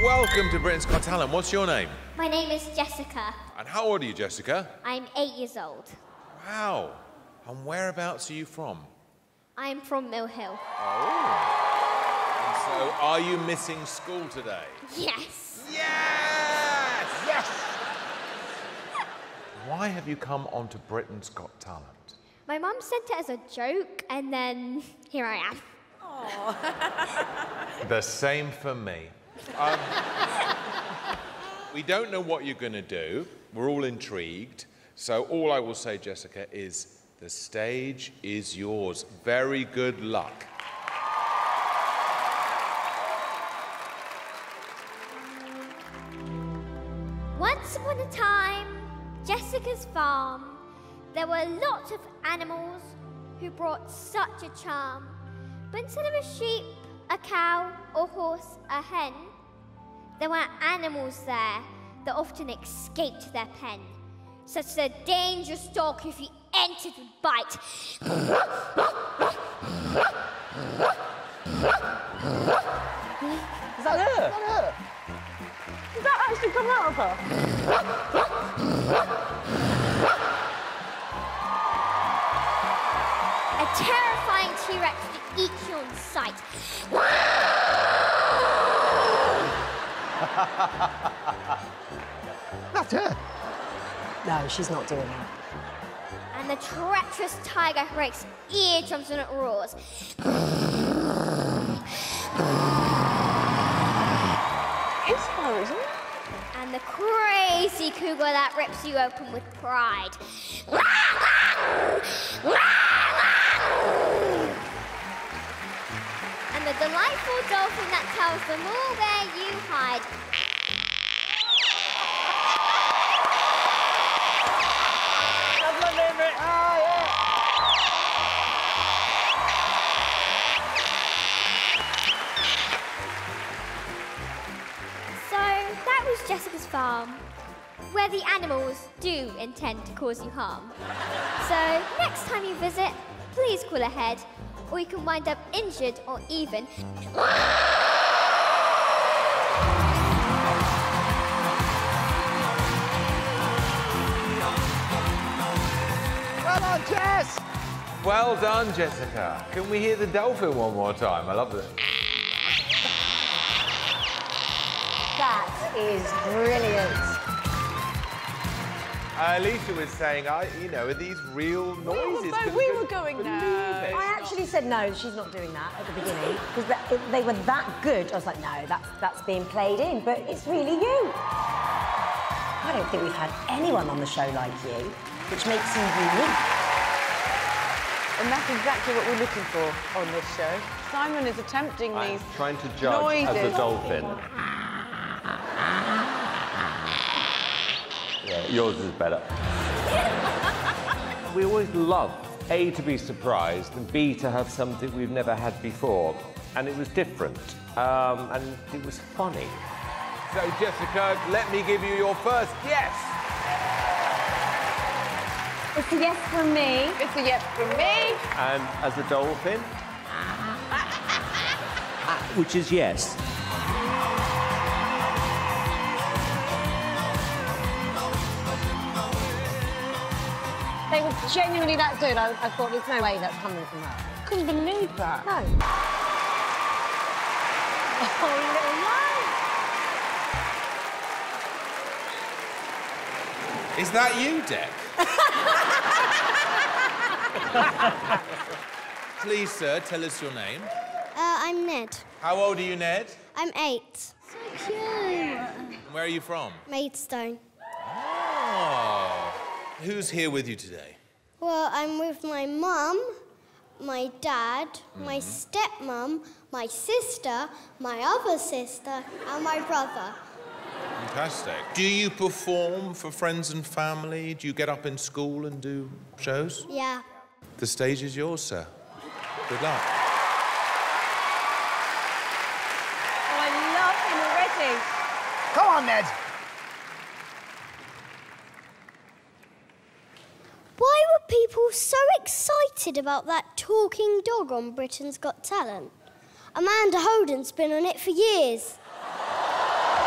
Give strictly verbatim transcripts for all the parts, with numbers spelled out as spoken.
Welcome to Britain's Got Talent. What's your name? My name is Jessica. And how old are you, Jessica? I'm eight years old. Wow. And whereabouts are you from? I'm from Mill Hill. Oh. And so, are you missing school today? Yes. Yes! Yes! Why have you come onto Britain's Got Talent? My mum sent it as a joke, and then here I am. Oh. The same for me. Um, we don't know what you're going to do. We're all intrigued. So all I will say, Jessica, is the stage is yours. Very good luck. Once upon a time, Jessica's farm, there were lots of animals who brought such a charm. But instead of a sheep, a cow, a horse, a hen, there were animals there that often escaped their pen. Such as a dangerous dog who, if he entered, would bite. Is that her? Is that her? Did that actually come out of her? A terrifying T-Rex to eat you on sight. That's her. No, she's not doing that. And the treacherous tiger who breaks eardrums when it roars. It's her, isn't it? And the crazy cougar that rips you open with pride. And the delightful dolphin that tells them all where you hide. That's my favourite. Oh, yeah. So that was Jessica's farm, where the animals do intend to cause you harm. So next time you visit, please call ahead, or you can wind up injured or even... Well done, Jess! Well done, Jessica. Can we hear the dolphin one more time? I love it. That is brilliant. Uh, Alicia was saying, I, you know, are these real noises? We were, both, we were going, no. I actually said no, she's not doing that at the beginning, because they were that good. I was like, no, that's, that's being played in, but it's really you. I don't think we've had anyone on the show like you, which makes you unique. And that's exactly what we're looking for on this show. Simon is attempting I'm these trying to judge noises. as a dolphin. Yeah, yours is better. We always love, A, to be surprised, and B, to have something we've never had before. And it was different, um, and it was funny. So, Jessica, let me give you your first yes. It's a yes from me. It's a yes from me. And as a dolphin, which is yes. They were genuinely that good. I, I thought there's no way that's coming from her. Couldn't believe that. No. Oh, Is that you, Dec? Please, sir, tell us your name. Uh, I'm Ned. How old are you, Ned? I'm eight. So cute. Where are you from? Maidstone. Oh. Who's here with you today? Well, I'm with my mum, my dad, mm-hmm. my stepmom, my sister, my other sister, and my brother. Fantastic. Do you perform for friends and family? Do you get up in school and do shows? Yeah. The stage is yours, sir. Good luck. Oh, I love him already. Come on, Ned. Why were people so excited about that talking dog on Britain's Got Talent? Amanda Holden's been on it for years.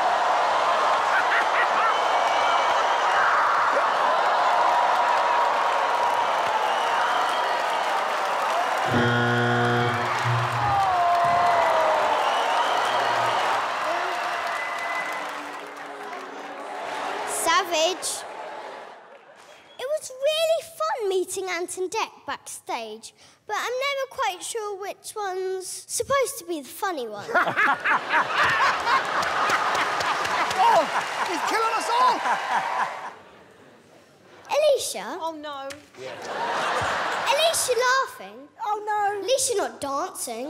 savage. It was really fun meeting Ant and Dec backstage, but I'm never quite sure which one's supposed to be the funny one. Oh, he's killing us all! Alicia? Oh, no. At least you're laughing. Oh, no. At least you're not dancing.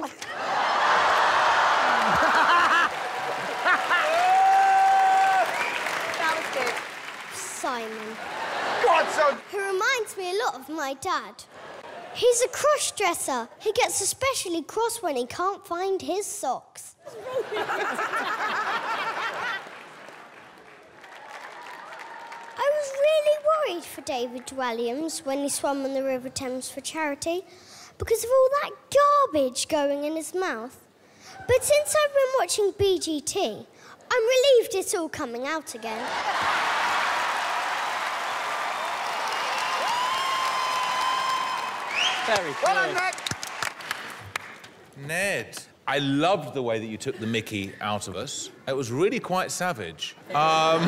That was good. Simon. God, so... Who reminds me a lot of my dad. He's a cross-dresser. He gets especially cross when he can't find his socks. I was really worried for David Williams when he swam on the River Thames for charity because of all that garbage going in his mouth. But since I've been watching B G T, I'm relieved it's all coming out again. Very Well good. done, Ned. Ned, I loved the way that you took the mickey out of us. It was really quite savage. Um...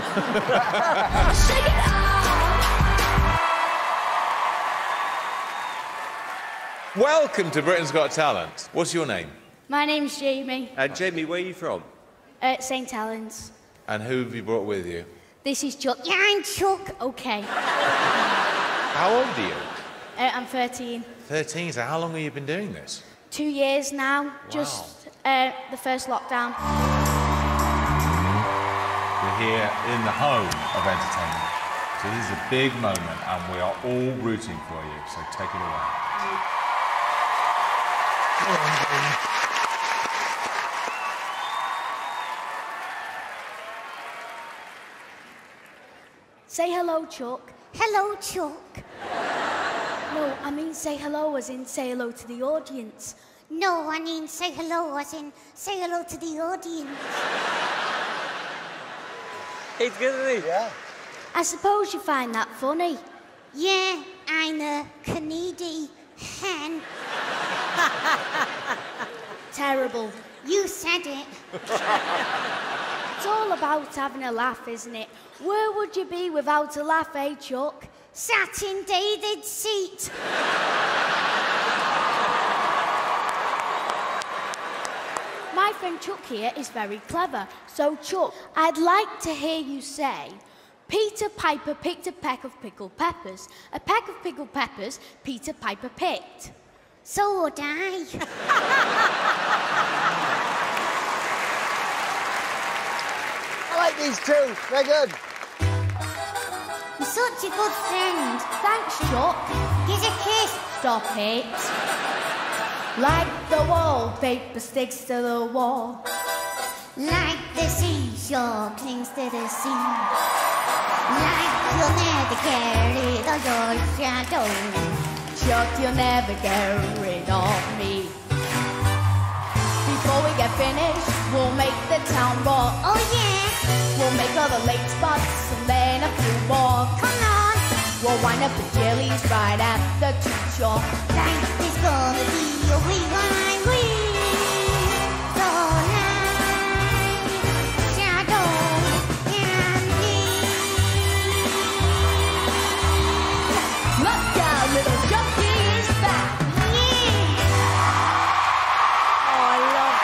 Welcome to Britain's Got Talent. What's your name? My name's Jamie, Uh, Jamie, where are you from? at Saint Helens. And who have you brought with you? This is Chuck. Yeah, I'm Chuck. Okay. How old are you? Uh, I'm thirteen. thirteen, so how long have you been doing this? Two years now, just uh, the first lockdown. We're here in the home of entertainment. So this is a big moment and we are all rooting for you, so take it away. Say hello, Chuck. Hello, Chuck. No, I mean say hello as in say hello to the audience. No, I mean say hello as in say hello to the audience. He's good, isn't he? Yeah. I suppose you find that funny. Yeah, I'm a Canadian hen. Terrible. You said it. It's all about having a laugh, isn't it? Where would you be without a laugh, eh, Chuck? Sat in David's seat. My friend Chuck here is very clever. So, Chuck, I'd like to hear you say, Peter Piper picked a peck of pickled peppers. A peck of pickled peppers Peter Piper picked. So would I. I like these two. They're good. You're such a good friend. Thanks, Chuck. Here's a kiss. Stop it. Like the wallpaper sticks to the wall. Like the seashore clings to the sea. Like you'll never carry the your shadow. Chuck, you'll never get rid of me. Before we get finished, we'll make the town roar. Oh yeah, We'll make all the late spots and then a few more. come on. We'll wind up the jellies right at the shore. Life is gonna be a wee wine wee. So nice, shadow and me. Look out, little Chucky is back. Yeah. Oh, I love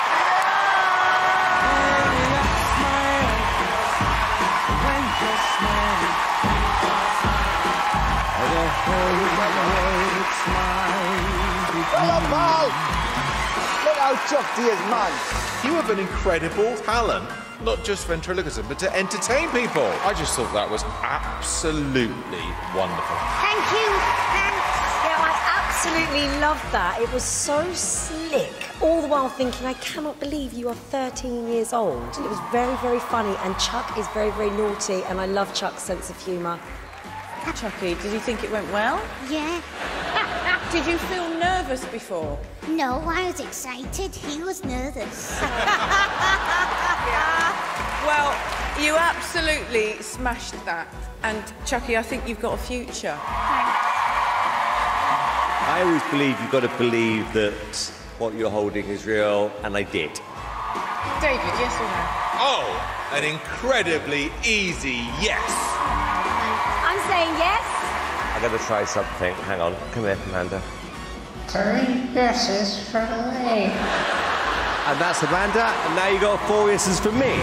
Well done, pal. Look how chuffed he is, man. You have an incredible talent, not just ventriloquism, but to entertain people. I just thought that was absolutely wonderful. Thank you. Thanks. Yeah, I absolutely loved that. It was so slick. All the while thinking, I cannot believe you are thirteen years old. It was very, very funny. And Chuck is very, very naughty. And I love Chuck's sense of humour. Chucky, did you think it went well? Yeah. Did you feel nervous before? No, I was excited. He was nervous. Well, you absolutely smashed that. And Chucky, I think you've got a future. I always believe you've got to believe that what you're holding is real, and I did. David, yes or no? Oh, an incredibly easy yes. saying yes? I'm going to try something. Hang on. Come here, Amanda. Three yeses for Lee. And that's Amanda, and now you got four yeses for me.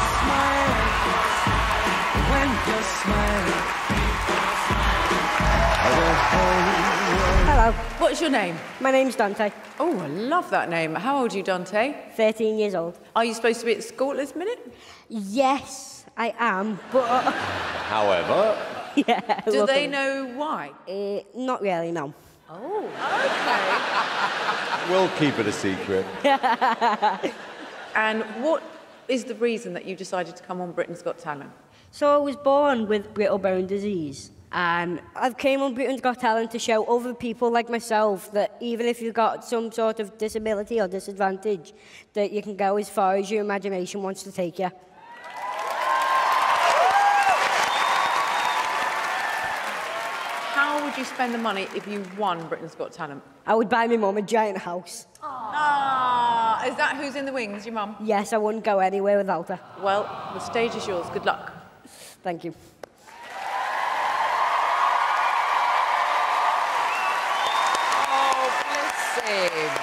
Hello, What's your name? my name's Dante, Oh, I love that name. How old are you, Dante? thirteen years old. Are you supposed to be at school at this minute? Yes, I am, but... However, yeah. Do they luckily. know why? Uh, not really, no. Oh, okay. we'll keep it a secret. And what is the reason that you decided to come on Britain's Got Talent? So I was born with brittle bone disease. And I've came on Britain's Got Talent to show other people like myself that even if you've got some sort of disability or disadvantage, that you can go as far as your imagination wants to take you. How would you spend the money if you won Britain's Got Talent? I would buy my mum a giant house. Ah, is that who's in the wings, your mum? Yes, I wouldn't go anywhere without her. Well, the stage is yours. Good luck. Thank you. Oh, bless him.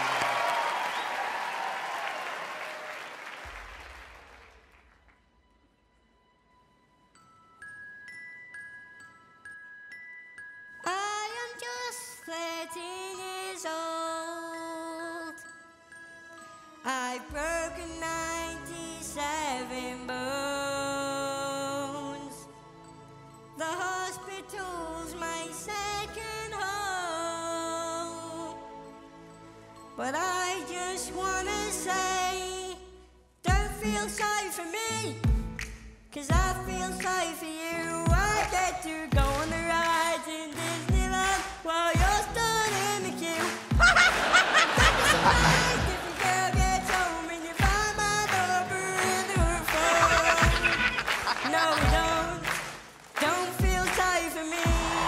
I am just thirteen years old. I've broken ninety-seven bones. The hospital's my second home. But I just wanna say, don't feel sorry for me, 'cause I feel sorry for you. I get to go on the rides in Disneyland while you're stood in the queue. Surprised if a girl gets home and you find my number in her phone. No, don't, don't feel sorry for me.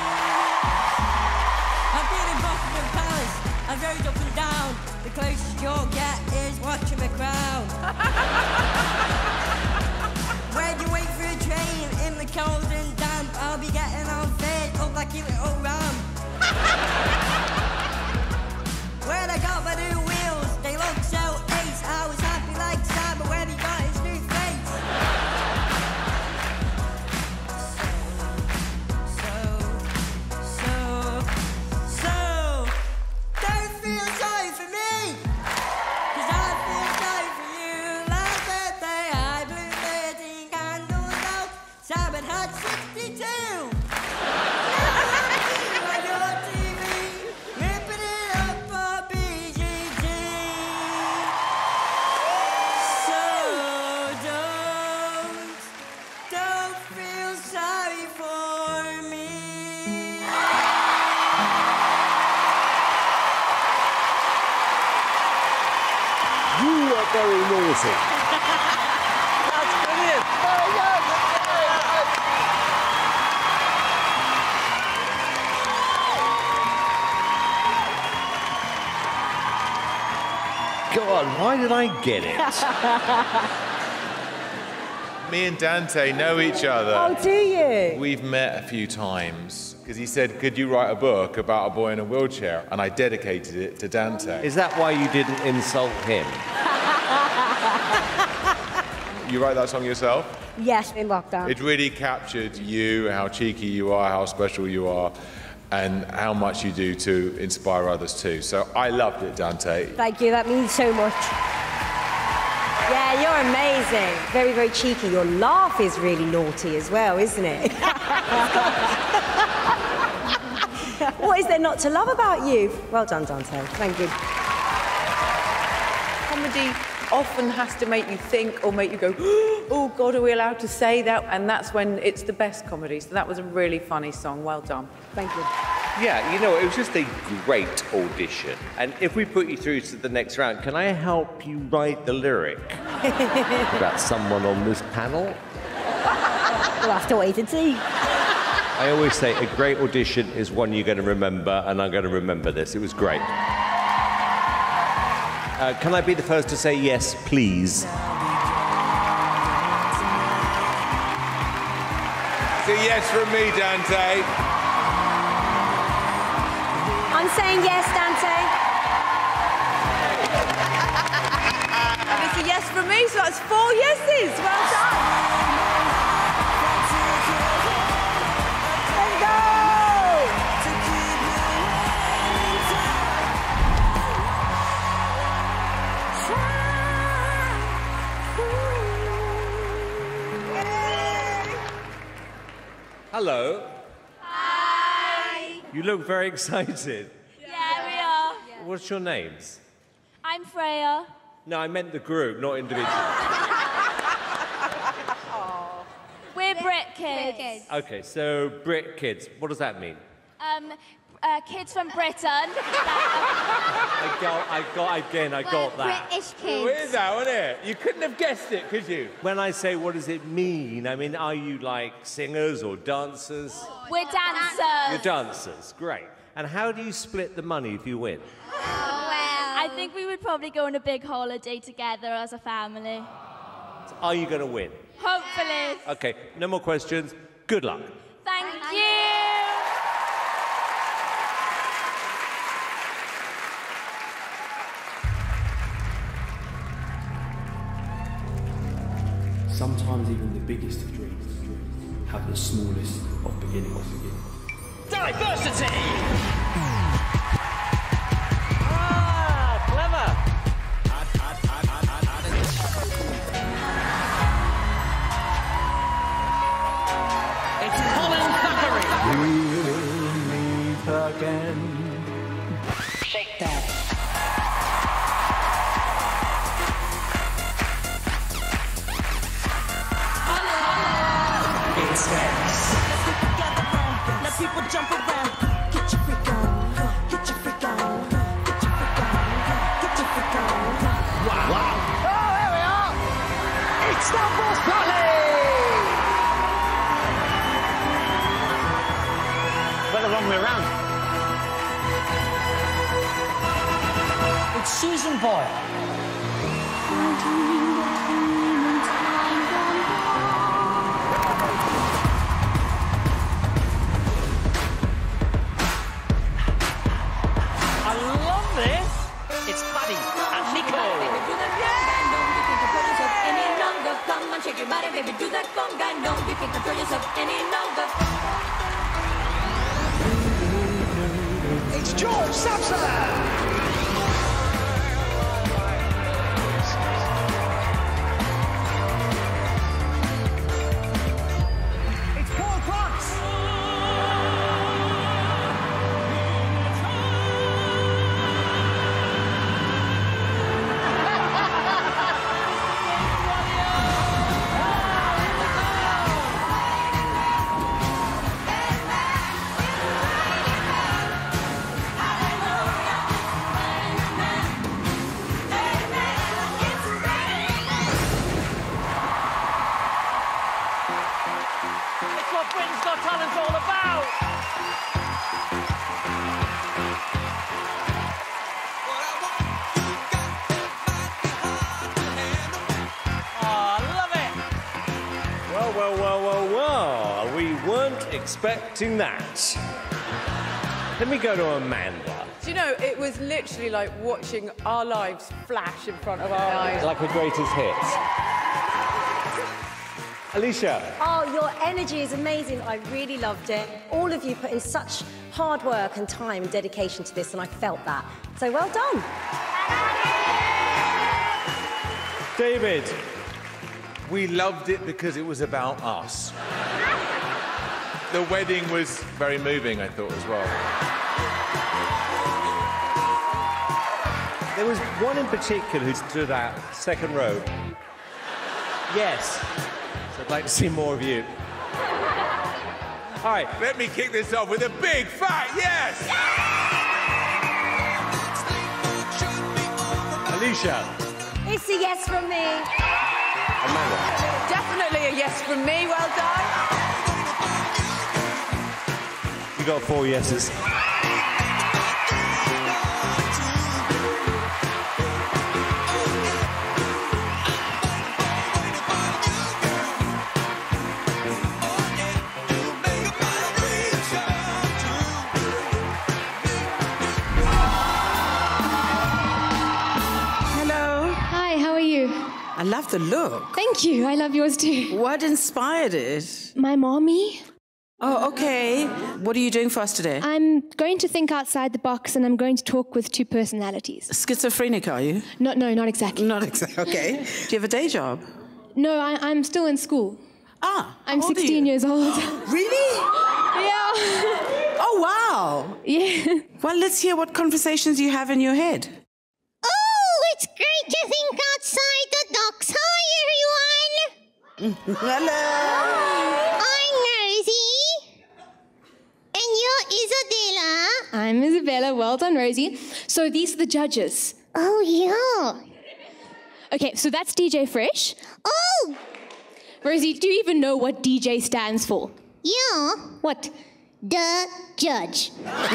I've been in Buckingham Palace, I've rode up and down. The closest you'll get is watching The Crown. When you wait for a train in the cold and damp, I'll be getting on fit up like a little ram. When I got my new wheels, they look so ace. I was happy like Sam when he got his new face. So, so, so, don't feel sorry for me, 'cause I feel sorry for you. Last birthday I blew thirteen candles out. Simon had sixty-two. On your T V, ripping it up for B G G. So don't, don't feel sorry for me. You are very naughty. That's brilliant. Go on, why did I get it? Me and Dante know each other. Oh, do you? We've met a few times because he said, could you write a book about a boy in a wheelchair? And I dedicated it to Dante. Is that why you didn't insult him? You wrote that song yourself? Yes, in lockdown. It really captured you, how cheeky you are, how special you are, and how much you do to inspire others too. So I loved it, Dante. Thank you, that means so much. Yeah, you're amazing. Very, very cheeky. Your laugh is really naughty as well, isn't it? What is there not to love about you? Well done, Dante. Thank you. Comedy often has to make you think or make you go, oh, God, are we allowed to say that? And that's when it's the best comedy. So that was a really funny song. Well done. Thank you. Yeah, you know, it was just a great audition. And if we put you through to the next round, can I help you write the lyric about someone on this panel? We'll have to wait and see. I always say a great audition is one you're going to remember, and I'm going to remember this. It was great. Uh, can I be the first to say yes, please? It's a yes from me, Dante. I'm saying yes, Dante. And it's a yes from me, so that's four yeses. Well done. Let's go! Hello. Hi. You look very excited. Yeah, we are. What's your names? I'm Freya. No, I meant the group, not individuals. We're Brit Kids. Okay, so Brit Kids, what does that mean? Um, uh, kids from Britain. I got, I got, again, I got that. British Well, kids. is that, wasn't it? You couldn't have guessed it, could you? When I say what does it mean, I mean, are you like singers or dancers? We're dancers. You're dancers, great. And how do you split the money if you win? I think we would probably go on a big holiday together as a family. Are you going to win? Hopefully. Okay, no more questions. Good luck. Thank you. Sometimes even the biggest of dreams have the smallest of beginnings. Diversity! Ah, clever! It's Colin Thackeray! We'll meet again. Shake that. It's Rex. Let people jump around. Get your freak on. Get your freak on. Get your freak on. Get your freak on. Wow. wow. Oh, there we are! It's the Boss Party! But the wrong way around. It's Susan Boyle. I love this. It's Buddy and Nico. Come on, shake your body, baby, do that conga. No, you can't control yourself any longer. It's George Sampson! It's Paul Potts! It's what Britain's Got Talent's all about. Oh, I love it. Well, well, well, well, well. We weren't expecting that. Let me go to Amanda. Do you know, it was literally like watching our lives flash in front of our eyes. Like a greatest hits. Alicia. Oh, your energy is amazing. I really loved it. All of you put in such hard work and time and dedication to this, and I felt that. So well done. David. We loved it because it was about us. The wedding was very moving, I thought, as well. There was one in particular who stood out, second row. Yes. So I'd like to see more of you. All right. Let me kick this off with a big fat yes! Alicia. It's a yes from me. Amanda. Definitely a yes from me, well done. You got four yeses. the look. Thank you. I love yours too. What inspired it? My mommy. Oh, okay. What are you doing for us today? I'm going to think outside the box and I'm going to talk with two personalities. Schizophrenic, are you? No, no, not exactly. Not exactly, okay. Do you have a day job? No, I, I'm still in school. Ah, I'm how old are sixteen you? years old. Really? Yeah. Oh, wow. Yeah. Well, let's hear what conversations you have in your head. Oh, it's great to think outside the docks. Hi, everyone. Hello. I'm Rosie. And you're Isabella. I'm Isabella. Well done, Rosie. So these are the judges. Oh, yeah. Okay, so that's D J Fresh. Oh! Rosie, do you even know what D J stands for? Yeah. What? The judge.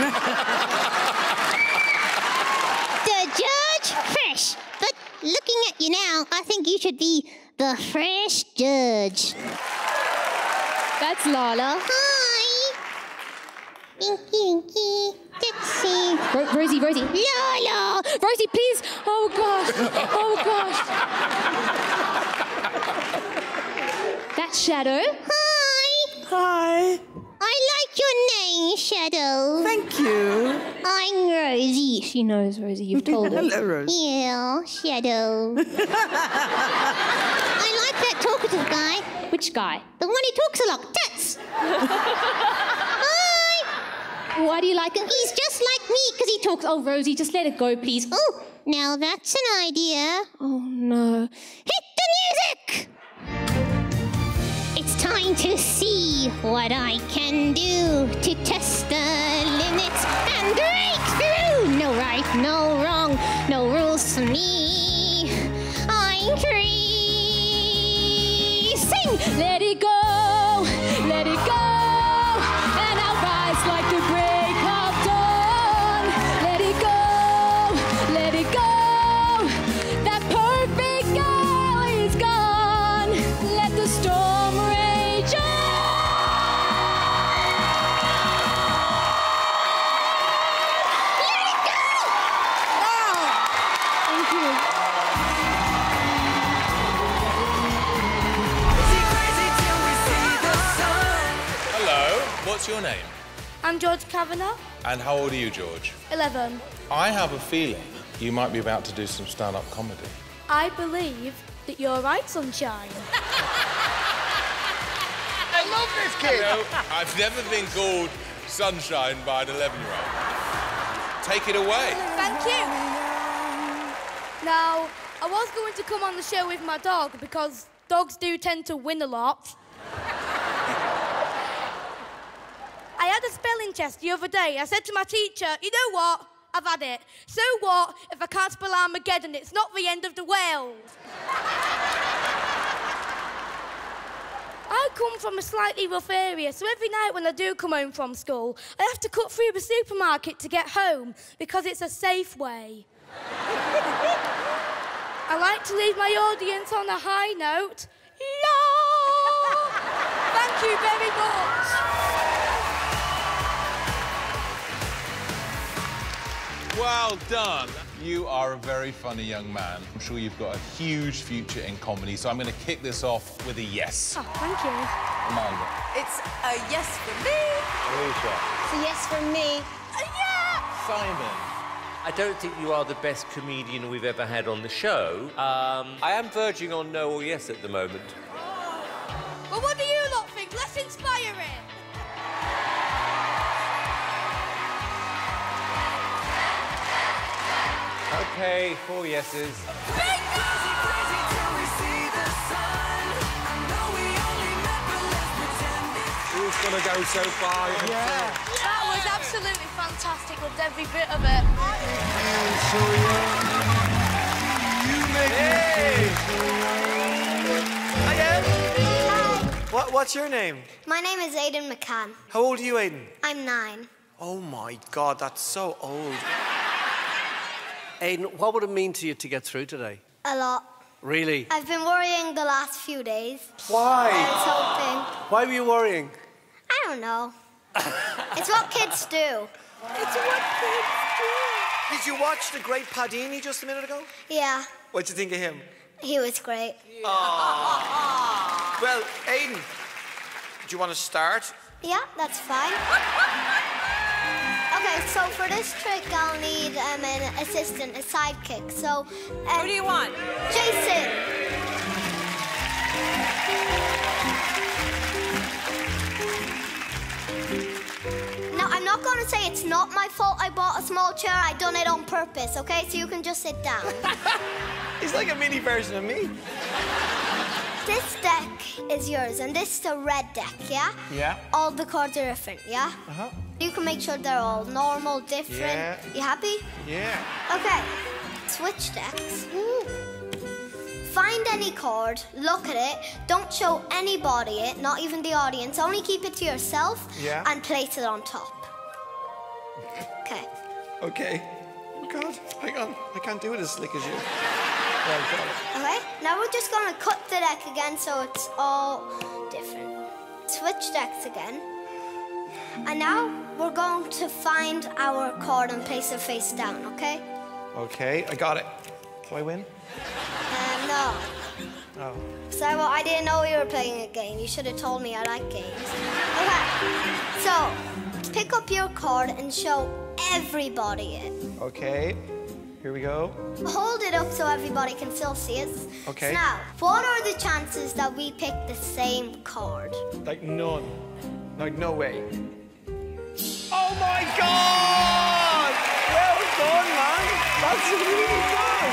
The judge Fresh. But looking at you now, I think you should be the fresh judge. That's Lala. Hi. Inky, inky, Dixie. Ro- Rosie, Rosie. Lala. Rosie, please. Oh, gosh. Oh, gosh. That's Shadow. Hi. Hi. I like your name, Shadow. Thank you. I'm Rosie. She knows, Rosie. You've told her. Hello, Rosie. Yeah, Shadow. I like that talkative guy. Which guy? The one who talks a lot. Tets. Hi. Why do you like him? He's just like me because he talks. Oh, Rosie, just let it go, please. Oh, now that's an idea. Oh, no. Hit the music! It's time to see what I can do to test the limits and break through. No right, no wrong, no rules for me. I'm free. Sing! Let it go, let it go, and I'll rise like the break of dawn. Let it go, let it go, that perfect girl is gone. Let the storm rage on. Let it go! Wow. Thank you. Hello, what's your name? I'm George Kavanagh, And how old are you, George? eleven. I have a feeling you might be about to do some stand-up comedy. I believe that you're right, Sunshine. I love this kid. No, I've never been called Sunshine by an eleven-year-old. Take it away. Thank you. Now, I was going to come on the show with my dog because dogs do tend to win a lot. I had a spelling test the other day. I said to my teacher, you know what? I've had it. So what if I can't spell Armageddon? It's not the end of the world. I come from a slightly rough area, so every night when I do come home from school, I have to cut through the supermarket to get home because it's a safe way. I like to leave my audience on a high note. No! Thank you very much. Well done. You are a very funny young man. I'm sure you've got a huge future in comedy, so I'm going to kick this off with a yes. Oh, thank you. Amanda. It's a yes for me. Alicia. It's a yes from me. Simon. I don't think you are the best comedian we've ever had on the show. Um, I am verging on no or yes at the moment. Well, what do you lot think? Let's inspire it. Okay, four yeses. Who's going to go so far? Yeah. That was absolutely fantastic. Loved every bit of it. What, what's your name? My name is Aidan McCann. How old are you, Aidan? I'm nine. Oh my God, that's so old. Aidan, what would it mean to you to get through today? A lot. Really? I've been worrying the last few days. Why? I was hoping. Why were you worrying? I don't know. It's what kids do. It's what kids do. Did you watch the great Padini just a minute ago? Yeah. What'd you think of him? He was great. Well, Aiden, do you want to start? Yeah, that's fine. Okay, so for this trick, I'll need um, an assistant, a sidekick. So, um, Who do you want? Jason. Now, I'm not going to say it's not my fault I bought a small chair. I done it on purpose, okay? So you can just sit down. He's like a mini version of me. This deck is yours, and this is the red deck, yeah? Yeah. All the cards are different, yeah? Uh-huh. You can make sure they're all normal, different. Yeah. You happy? Yeah. Okay, switch decks. Find any card, look at it, don't show anybody it, not even the audience, only keep it to yourself Yeah. and place it on top. Okay. Okay. Oh, God. Hang on. I can't do it as slick as you. Right, got it. Okay, now we're just gonna cut the deck again so it's all different. Switch decks again. And now we're going to find our card and place it face down, okay? Okay, I got it. Do I win? Um, no. Oh. So well, I didn't know we were playing a game. You should have told me I like games. Okay, so pick up your card and show everybody it. Okay. Here we go. Hold it up so everybody can still see it. Okay. So now, what are the chances that we pick the same card? Like none. Like no way. Oh my God! Well done, man. That's really good.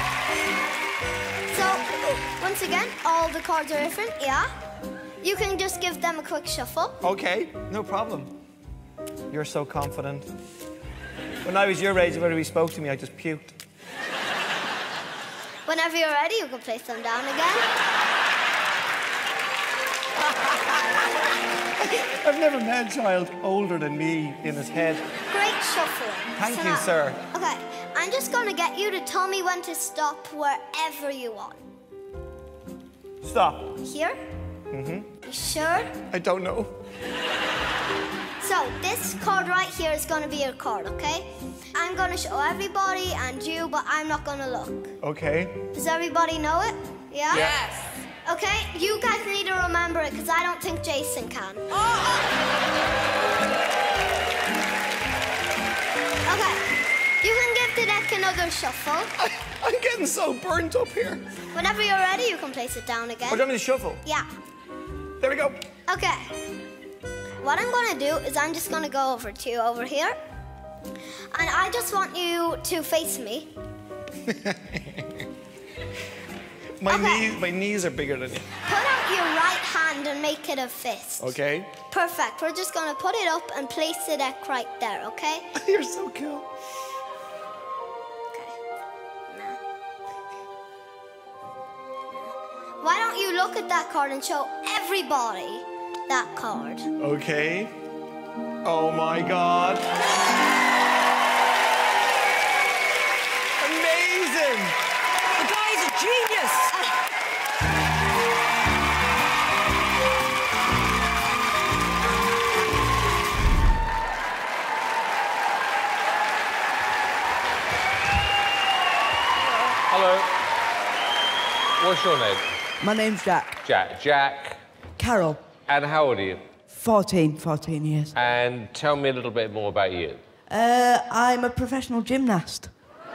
So, once again, all the cards are different, yeah? You can just give them a quick shuffle. Okay, no problem. You're so confident. When I was your age, whenever he spoke to me, I just puked. Whenever you're ready, you can place them down again. I've never met a child older than me in his head. Great shuffling. Thank So you, now- sir. Okay, I'm just gonna get you to tell me when to stop wherever you want. Stop. Here? Mm-hmm. You sure? I don't know. So, this card right here is gonna be your card, okay? I'm gonna show everybody and you, but I'm not gonna look. Okay. Does everybody know it? Yeah? Yes. Okay, you guys need to remember it because I don't think Jason can. Okay, you can give the deck another shuffle. I, I'm getting so burnt up here. Whenever you're ready, you can place it down again. Oh, do you want me to shuffle? Yeah. There we go. Okay. What I'm gonna do is I'm just gonna go over to you over here. And I just want you to face me. My Okay. knees, my knees are bigger than you. Put out your right hand and make it a fist. Okay. Perfect. We're just gonna put it up and place the deck right there, okay? You're so cool. Why don't you look at that card and show everybody that card? Okay. Oh my God. Amazing. The guy's a genius. Hello. What's your name? My name's Jack. Jack. Jack. Carol. And how old are you? fourteen, fourteen years. And tell me a little bit more about you. Uh, I'm a professional gymnast.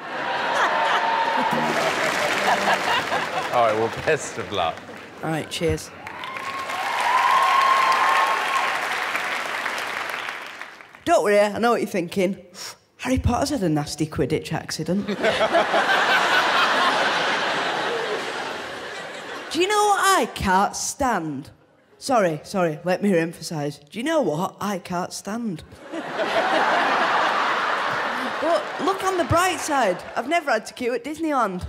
All right, well, best of luck. All right, cheers. Don't worry, I know what you're thinking. Harry Potter's had a nasty Quidditch accident. Do you know what I can't stand? Sorry, sorry, let me emphasise. Do you know what I can't stand? But look on the bright side. I've never had to queue at Disneyland.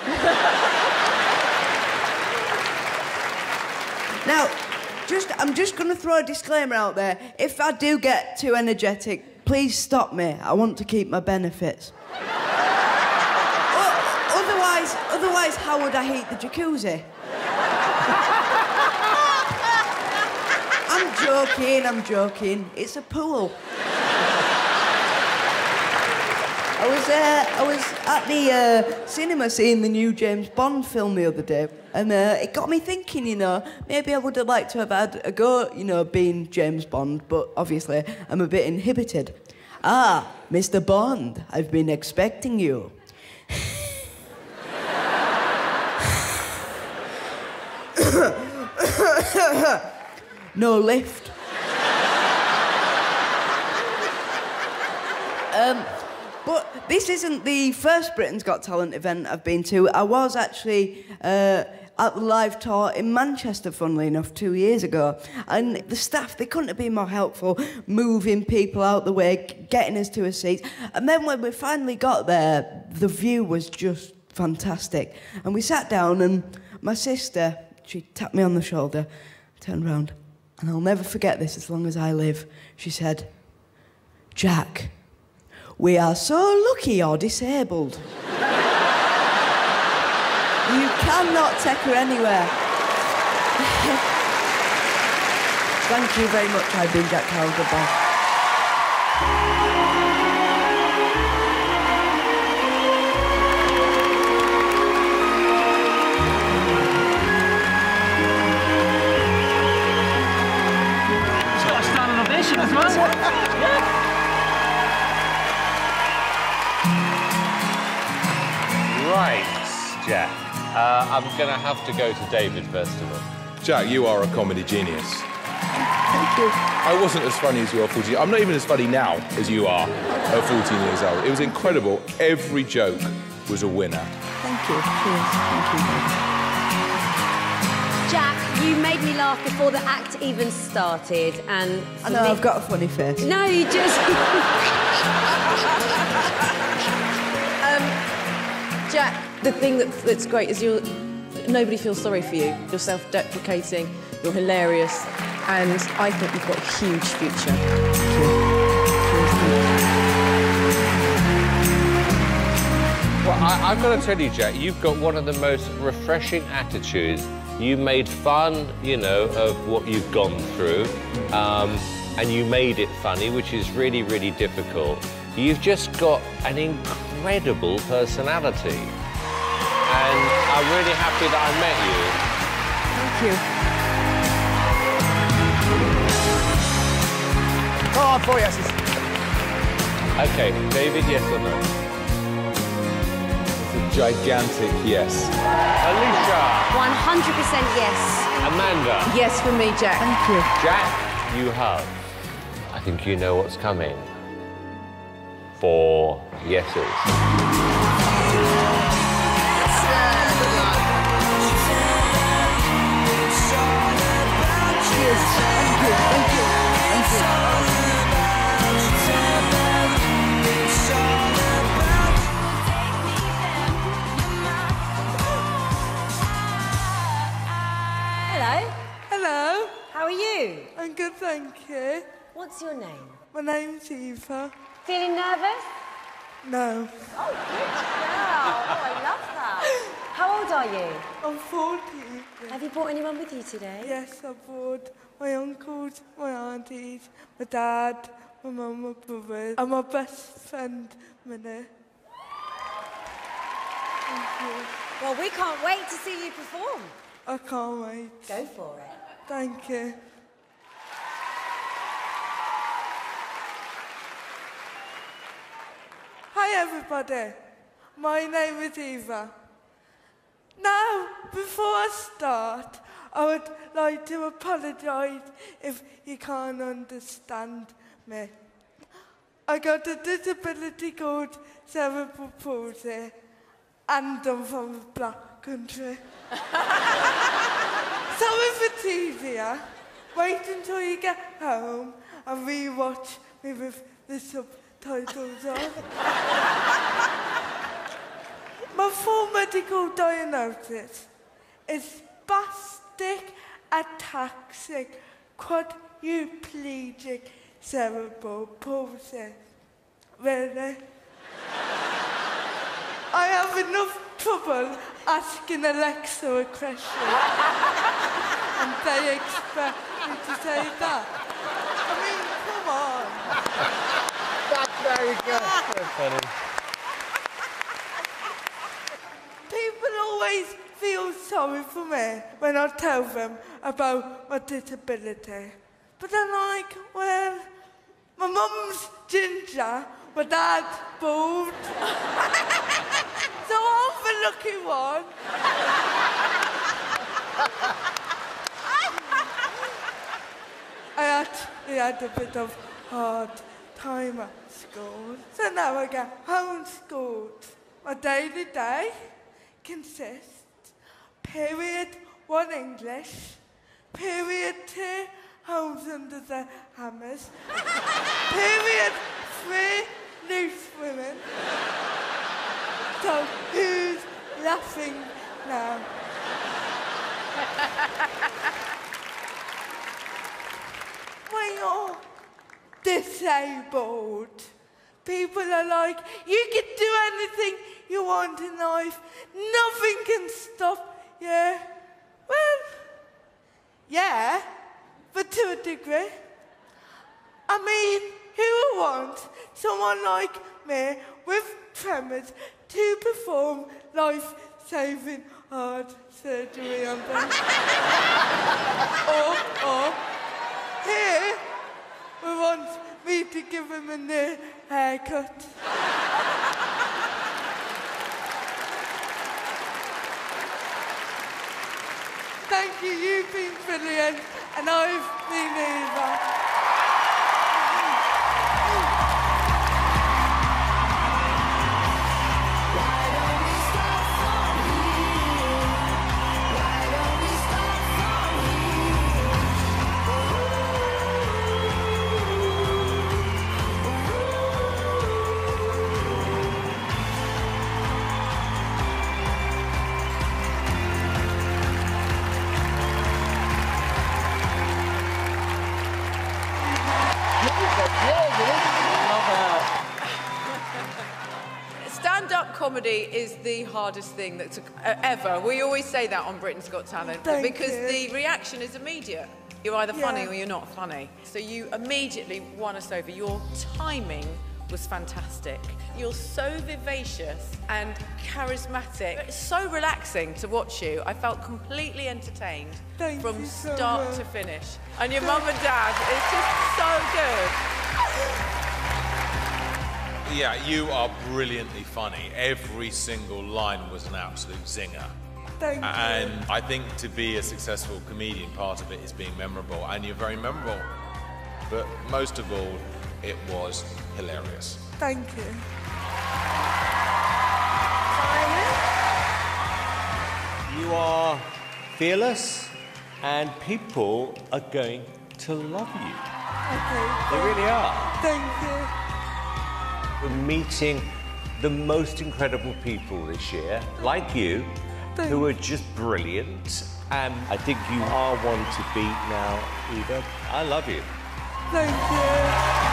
Now, just I'm just going to throw a disclaimer out there. If I do get too energetic, please stop me. I want to keep my benefits. O- otherwise, otherwise, how would I heat the jacuzzi? I'm joking, I'm joking. It's a pool. I I was uh, I was at the uh, cinema seeing the new James Bond film the other day, and uh, it got me thinking. You know, maybe I would have liked to have had a go. You know, being James Bond, but obviously I'm a bit inhibited. Ah, Mister Bond, I've been expecting you. No lift. um, but this isn't the first Britain's Got Talent event I've been to. I was actually uh, at the live tour in Manchester, funnily enough, two years ago. And the staff, they couldn't have been more helpful, moving people out the way, g- getting us to a seat. And then when we finally got there, the view was just fantastic. And we sat down, and my sister, she tapped me on the shoulder, turned round, and I'll never forget this as long as I live. She said, "Jack, we are so lucky you're disabled." You cannot take her anywhere. Thank you very much. I've been Jack Carroll. Goodbye. As well. Right, Jack. Uh, I'm going to have to go to David first of all. Jack, you are a comedy genius. Thank you. I wasn't as funny as you are fourteen. I'm not even as funny now as you are at fourteen years old. It was incredible. Every joke was a winner. Thank you. Cheers. Thank you. Jack, you made me laugh before the act even started, and I know, me... I've got a funny face. No, you just... um, Jack, the thing that, that's great is you're... Nobody feels sorry for you. You're self-deprecating, you're hilarious, and I think you've got a huge future. Well, I, I've got to tell you, Jack, you've got one of the most refreshing attitudes. You made fun, you know, of what you've gone through, um, and you made it funny, which is really, really difficult. You've just got an incredible personality, and I'm really happy that Oh, I met you. Come on, four yeses. Okay, David, yes or no? Gigantic yes. Alicia. one hundred percent yes. Amanda. Yes for me, Jack. Thank you. Jack, you have. I think you know what's coming. Four yeses. Hello. Hello. How are you? I'm good, thank you. What's your name? My name's Eva. Feeling nervous? No. Oh, good girl. Oh, I love that. How old are you? I'm fourteen. Have you brought anyone with you today? Yes, I brought my uncles, my aunties, my dad, my mum, my brothers, and my best friend, Minnie. Thank you. Well, we can't wait to see you perform. I can't wait. Go for it. Thank you. Hi, everybody. My name is Eva. Now, before I start, I would like to apologise if you can't understand me. I got a disability called cerebral palsy, and I'm from a black country. Sorry for teasing you. Wait until you get home and rewatch me with the subtitles on. My full medical diagnosis is spastic ataxic quadriplegic cerebral palsy. Really? I have enough trouble asking Alexa a question, and they expect me to say that. I mean, come on. That's very good. Funny. always feel sorry for me when I tell them about my disability. But I'm like, well, my mum's ginger, my dad's bald. So I'm the lucky one. I actually had a bit of hard time at school, so now I get homeschooled. My daily day consists period one English, period two homes under the hammers, period three loose women. So who's laughing now? When you're disabled, people are like, you can do anything you want in life. Nothing can stop you. Well, yeah, but to a degree. I mean, who would want someone like me with tremors to perform life-saving heart surgery on them? or, or, here, we want me to give him a new haircut. Thank you, you've been brilliant, and I've been Eva. Stand-up comedy is the hardest thing that's uh, ever. We always say that on Britain's Got Talent. Thank because you. the reaction is immediate. You're either funny Yeah. or you're not funny. So you immediately won us over. Your timing was fantastic. You're so vivacious and charismatic. It's so relaxing to watch you. I felt completely entertained Thank from you so start much. to finish. And your mum and dad, it's just so good. Yeah, you are brilliantly funny. Every single line was an absolute zinger. Thank you. And I think to be a successful comedian, part of it is being memorable, and you're very memorable. But most of all, it was hilarious. Thank you. You are fearless, and people are going to love you. Okay. They really are. Thank you. We're meeting the most incredible people this year, like you, Thank who are just brilliant. And I think you are one to beat now, Eva. I love you. Thank you.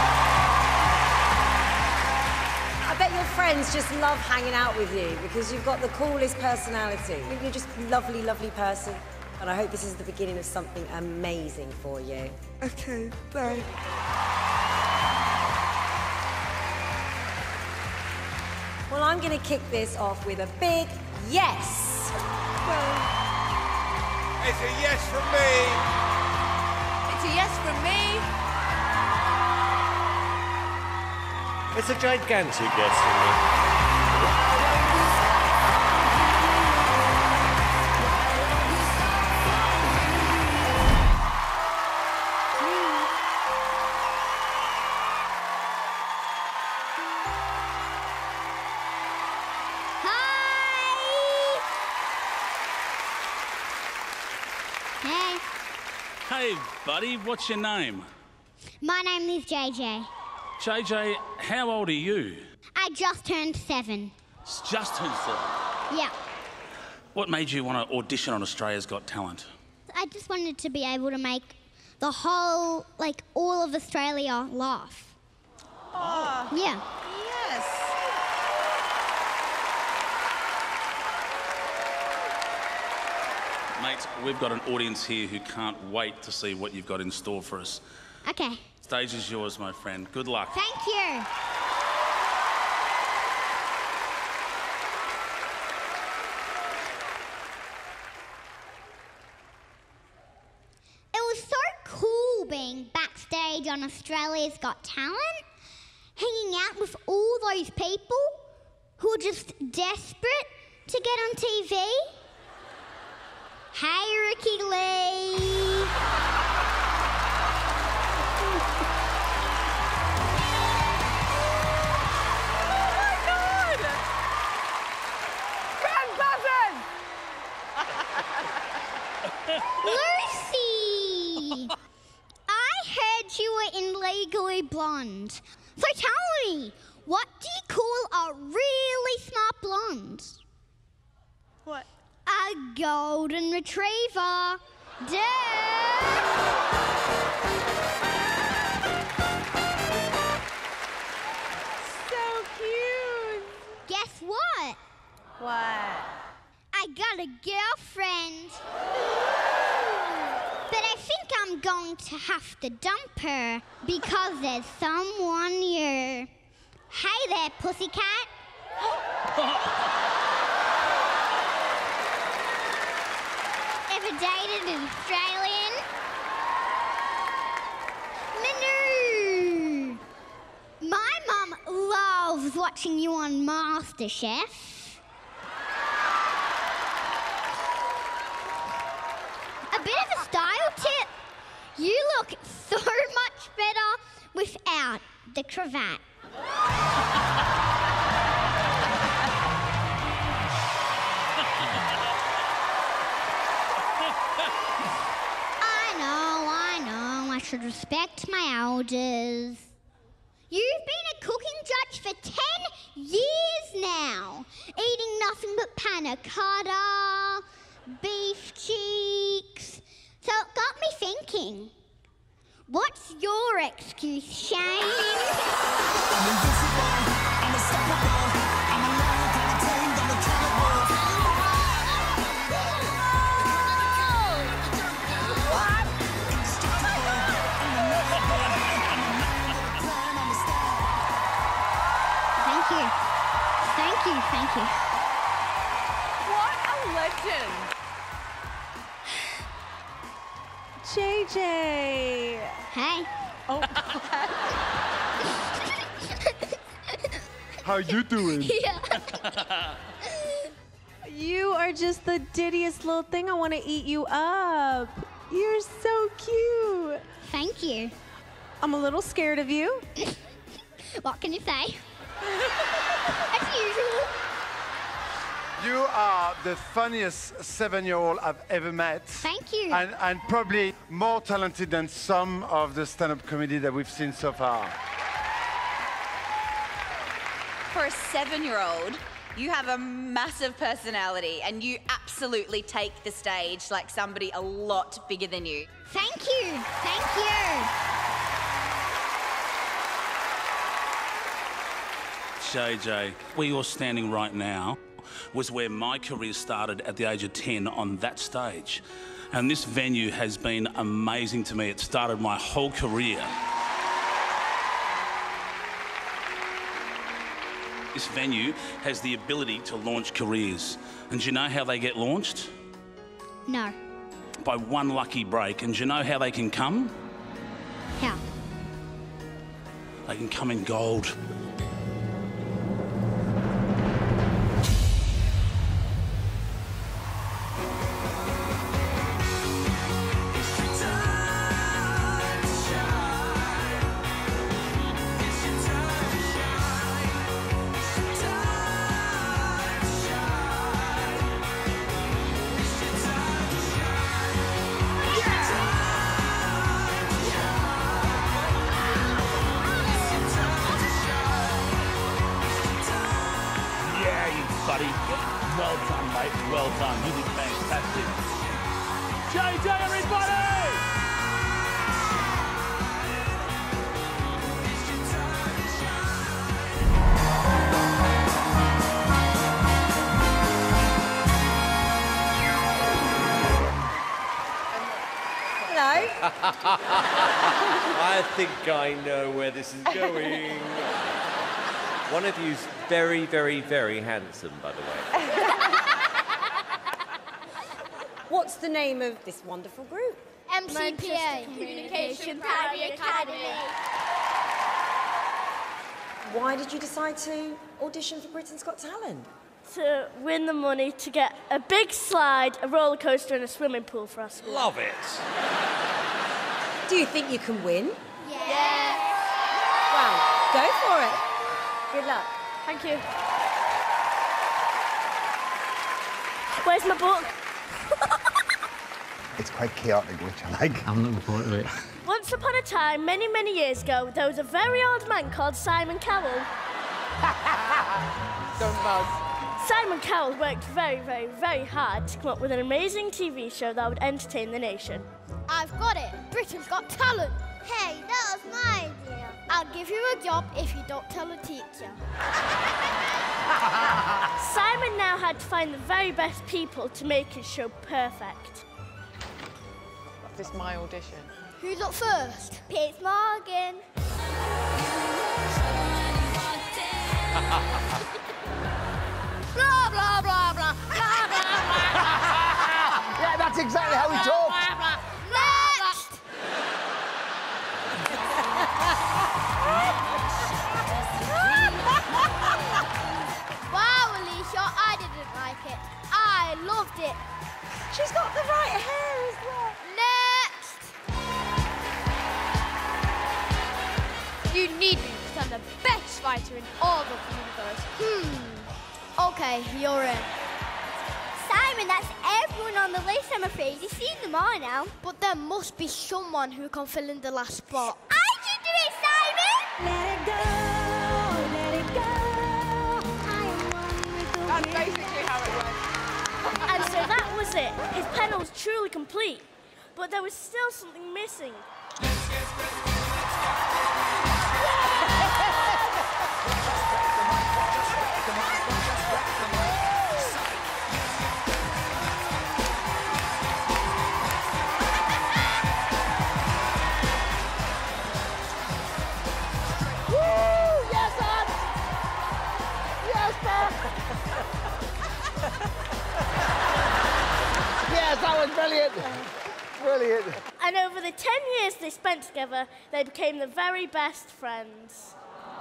I bet your friends just love hanging out with you because you've got the coolest personality. You're just a lovely, lovely person. And I hope this is the beginning of something amazing for you. Okay, thanks. Well, I'm going to kick this off with a big yes. It's a yes from me. It's a yes from me. It's a gigantic yes for me. Hey, Hey, buddy, what's your name? my name is J J. J J, how old are you? I just turned seven. It's just turned seven. Yeah. What made you want to audition on Australia's Got Talent? I just wanted to be able to make the whole, like, all of Australia laugh. Oh. Yeah. Yes. Mate, we've got an audience here who can't wait to see what you've got in store for us. Okay. Stage is yours, my friend. Good luck. Thank you. was so cool being backstage on Australia's Got Talent, hanging out with all those people who are just desperate to get on T V. Hey, Ricky Lee. Lucy! I heard you were in Legally Blonde. So tell me, what do you call a really smart blonde? What? A golden retriever. Duh! So cute. Guess what? What? I got a girlfriend. But I think I'm going to have to dump her because there's someone here. Hey there, pussycat. Ever dated an Australian? Manu! My mum loves watching you on MasterChef. A bit of a style tip. You look so much better without the cravat. I know, I know, I should respect my elders. You've been a cooking judge for ten years now, eating nothing but panna cotta, beef cheeks. So it got me thinking, what's your excuse, Shane? I'm invincible, I'm unstoppable, I'm alive, I'm tamed, I'm accountable. Thank you. Thank you, thank you. What a legend. J J. Hey. Oh. How you doing? Yeah. You are just the dittiest little thing. I want to eat you up. You're so cute. Thank you. I'm a little scared of you. What can you say? As usual. You are the funniest seven-year-old I've ever met. Thank you. And, and probably more talented than some of the stand-up comedy that we've seen so far. For a seven-year-old, you have a massive personality and you absolutely take the stage like somebody a lot bigger than you. Thank you. Thank you. J J, where you're standing right now was where my career started at the age of ten on that stage. And this venue has been amazing to me. It started my whole career. This venue has the ability to launch careers. And do you know how they get launched? No. By one lucky break. And do you know how they can come? How? They can come in gold. Buddy, well done, mate. Well done. You did fantastic. J J, everybody! Hello. I think I know where this is going. One of you's very, very, very handsome, by the way. What's the name of this wonderful group? M C P A, Communication Primary Academy. Why did you decide to audition for Britain's Got Talent? To win the money to get a big slide, a roller coaster and a swimming pool for our school. Love it. Do you think you can win? Yes. Well, go for it. Good luck. Thank you. Where's my book? It's quite chaotic, which I like. I'm looking forward to it. Once upon a time, many, many years ago, there was a very old man called Simon Cowell. Don't buzz. Simon Cowell worked very, very, very hard to come up with an amazing T V show that would entertain the nation. I've got it. Britain's Got Talent. Hey, that was my idea. I'll give you a job if you don't tell the teacher. Simon now had to find the very best people to make his show perfect. This is my audition. Who's up first? Piers Morgan. Blah, blah, blah, blah. Blah, blah, blah. Yeah, that's exactly how he talks. Next! Wow, Alicia, I didn't like it. I loved it. She's got the right hair as well. Next! You need me because I'm the best fighter in all of the universe. Hmm. Okay, you're in. Simon, that's everyone on the list, I'm afraid. You've seen them all now. But there must be someone who can fill in the last spot. I can do it, Simon! Let it go, let it go. I am one with the That's basically how it went. And so that was it. His panel was truly complete. But there was still something missing. Yes, that was brilliant. Brilliant. And over the ten years they spent together, they became the very best friends.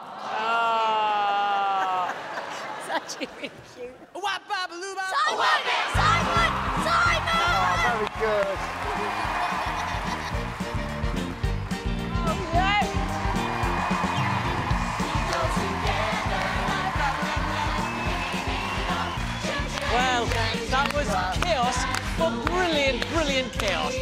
Oh. Such a really cute. Simon! Simon! Simon! Oh, very good. Oh, yes. Well, that was chaos, but brilliant, brilliant chaos.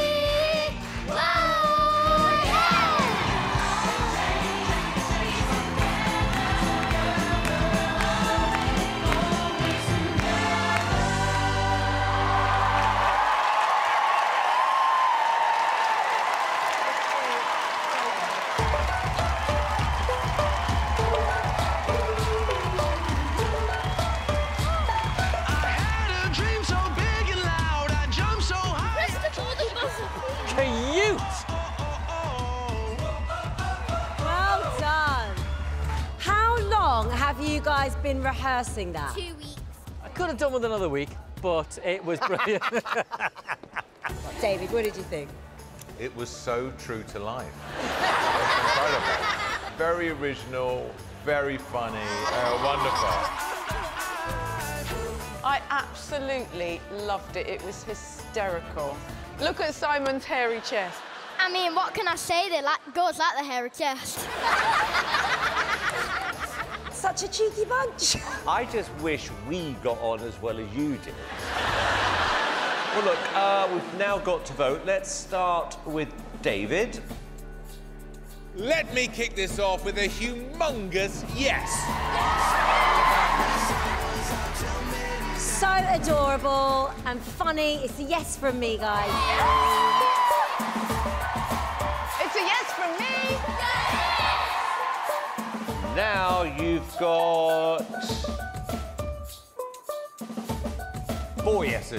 Cute! Well done. How long have you guys been rehearsing that? Two weeks. I could have done with another week, but it was brilliant. David, what did you think? It was so true to life. Incredible. Very original, very funny, uh, wonderful. I absolutely loved it. It was hysterical. Look at Simon's hairy chest. I mean, what can I say? They like goes like the hairy chest. Such a cheeky bunch. I just wish we got on as well as you did. Well, look, uh, we've now got to vote. Let's start with David. Let me kick this off with a humongous yes. So adorable and funny. It's a yes from me, guys. It's a yes from me. Now you've got four yeses.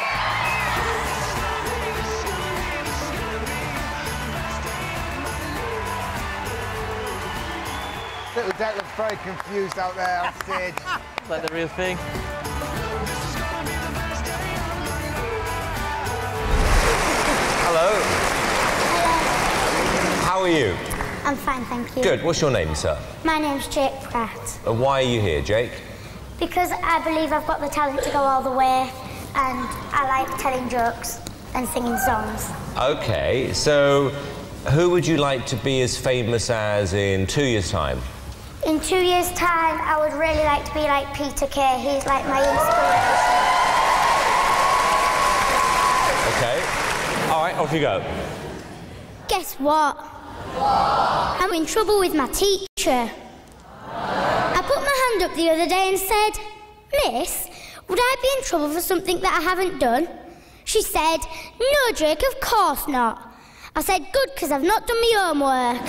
Little Dec looks very confused out there on stage. Is that the real thing? I Hello. How are you? I'm fine, thank you. Good. What's your name, sir? My name's Jake Pratt. And why are you here, Jake? Because I believe I've got the talent to go all the way, and I like telling jokes and singing songs. OK, so who would you like to be as famous as in two years' time? In two years' time, I would really like to be like Peter Kay. He's like my inspiration. OK. All right, off you go. Guess what? What? I'm in trouble with my teacher. I put my hand up the other day and said, Miss, would I be in trouble for something that I haven't done? She said, no, Jake, of course not. I said, good, because I've not done my homework.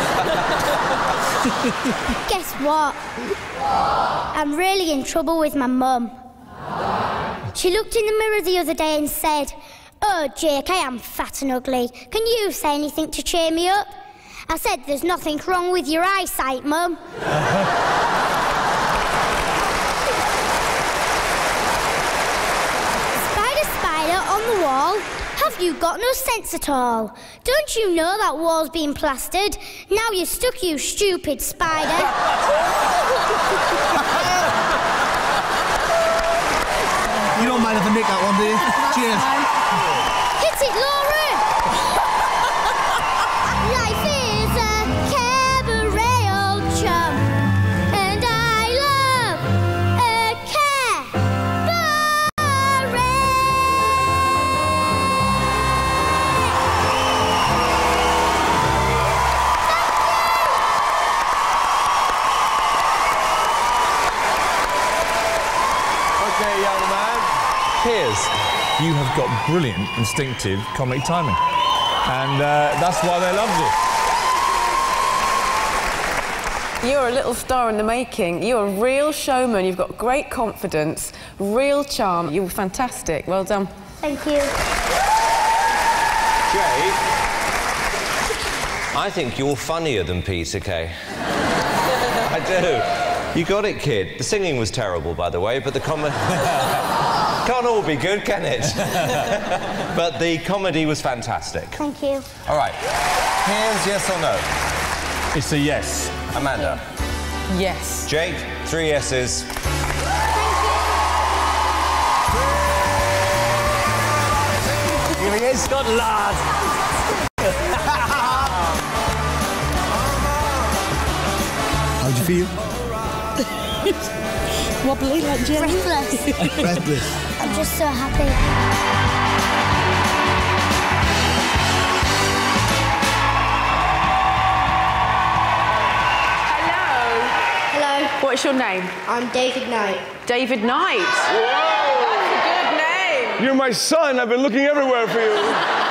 Guess what? I'm really in trouble with my mum. She looked in the mirror the other day and said, oh, Jake, I am fat and ugly. Can you say anything to cheer me up? I said, there's nothing wrong with your eyesight, Mum. Spider, spider on the wall, have you got no sense at all? Don't you know that wall's been plastered? Now you're stuck, you stupid spider. You don't mind if I nick that one, do you? Cheers. Hit it, Laura! Life is a cabaret, old chum, and I love a cabaret. Okay, young man. Piers, you have got brilliant instinctive comic timing. And uh, that's why they loved you. You're a little star in the making. You're a real showman. You've got great confidence, real charm. You were fantastic. Well done. Thank you. Jake, I think you're funnier than Peter Kay. I do. You got it, kid. The singing was terrible, by the way, but the comedy... Can't all be good, can it? But the comedy was fantastic. Thank you. All right. Piers, yes or no? It's a yes. Amanda? Yes. Jake, three yeses. Here he is. Good lad. How'd you feel? Wobbly like Jenny. Breathless. Breathless. I'm just so happy. Hello. What's your name? I'm David Knight. David Knight. Whoa! That's a good name. You're my son. I've been looking everywhere for you.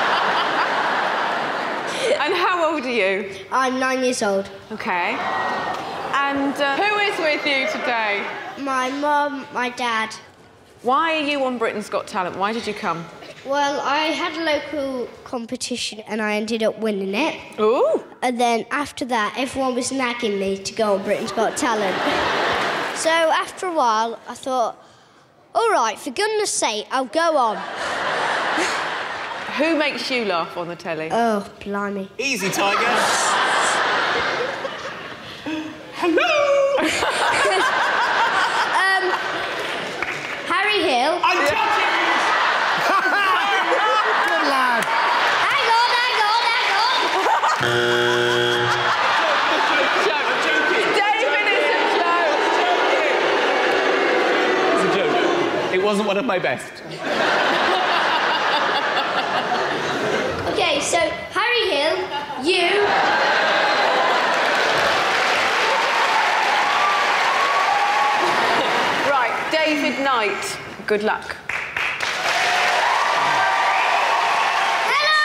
And how old are you? I'm nine years old. Okay. And uh, who is with you today? My mum, my dad. Why are you on Britain's Got Talent? Why did you come? Well, I had a local competition and I ended up winning it. Ooh! And then after that, everyone was nagging me to go on Britain's Got Talent. So after a while, I thought, all right, for goodness sake, I'll go on. Who makes you laugh on the telly? Oh, blimey. Easy, Tiger. Hello! um, Harry Hill. I'm joking! Good lad. Hang on, hang on, hang on. David, it's a joke. It's a joke. It wasn't one of my best. Okay, so Harry Hill, you. Right, David Knight. Good luck. Hello,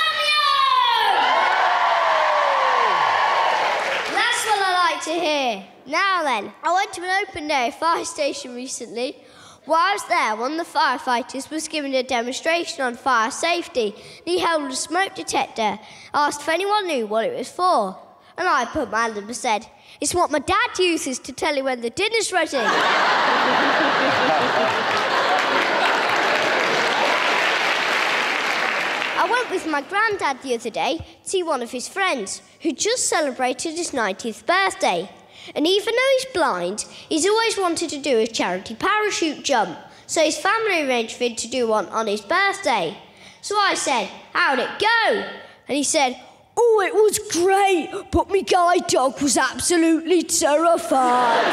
Birmingham! That's what I like to hear. Now then, I went to an open day fire station recently. While I was there, one of the firefighters was giving a demonstration on fire safety. He held a smoke detector, asked if anyone knew what it was for. And I put my hand up and said, it's what my dad uses to tell you when the dinner's ready. I went with with my granddad the other day to see one of his friends who just celebrated his ninetieth birthday. And even though he's blind, he's always wanted to do a charity parachute jump. So his family arranged for him to do one on his birthday. So I said, how'd it go? And he said, oh, it was great, but my guide dog was absolutely terrified.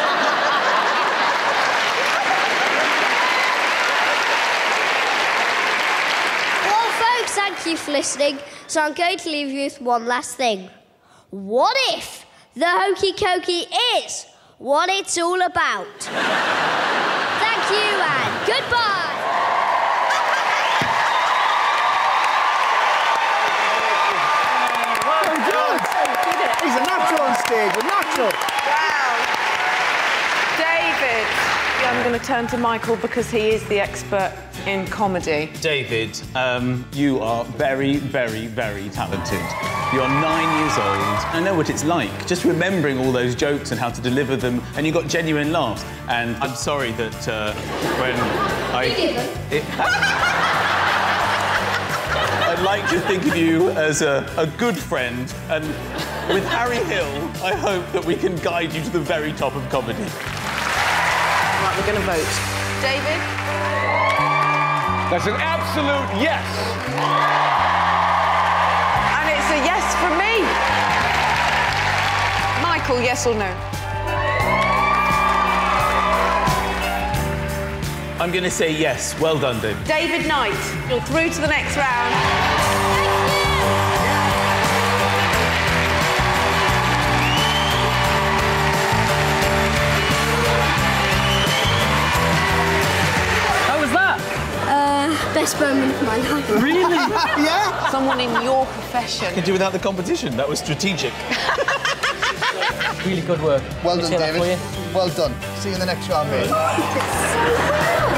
Well, folks, thank you for listening. So I'm going to leave you with one last thing. What if the hokey cokey is what it's all about? Thank you and goodbye. He's a natural on stage, a natural. Wow. David. Yeah, I'm going to turn to Michael because he is the expert in comedy. David, um, you are very, very, very talented. You're nine years old. I know what it's like, just remembering all those jokes and how to deliver them, and you got genuine laughs. And I'm sorry that uh, when I... It, I'd like to think of you as a, a good friend, and with Harry Hill, I hope that we can guide you to the very top of comedy. Right, we're going to vote. David? That's an absolute yes. And it's a yes from me. Michael, yes or no? I'm going to say yes. Well done, David. David Knight, you're through to the next round. How was that? Uh, best moment of my life. Really? Yeah? Someone in your profession. Could do without the competition. That was strategic. Really good work. Well Let's done, hear that David. for you. Well done. See you in the next round, mate. So well.